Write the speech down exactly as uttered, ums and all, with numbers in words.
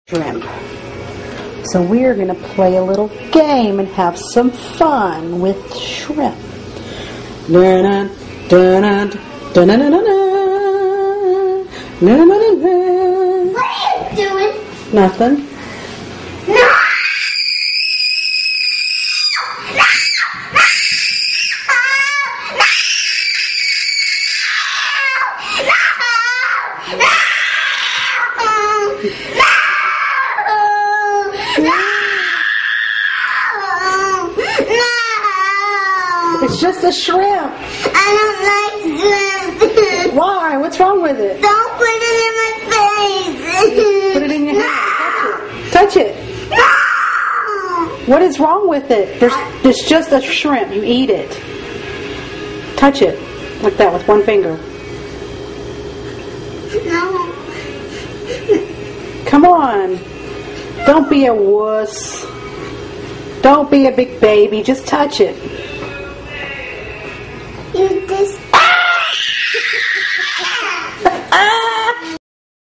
Shrimp. So we are going to play a little game and have some fun with shrimp. What are you doing? Nothing. No! It's just a shrimp. I don't like shrimp. Why? What's wrong with it? Don't put it in my face. Put it in your hand. Touch it. Touch it. No. What is wrong with it? There's, there's just a shrimp. You eat it. Touch it. Like that with one finger. No. Come on. Don't be a wuss. Don't be a big baby. Just touch it. You just... Ah!